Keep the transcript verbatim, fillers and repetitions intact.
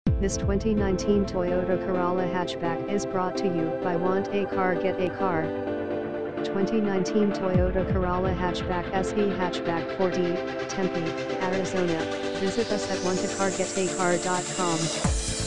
This twenty nineteen Toyota Corolla Hatchback is brought to you by Want a Car Get a Car. twenty nineteen Toyota Corolla Hatchback S E Hatchback four D, Tempe, Arizona. Visit us at want a car get a car dot com.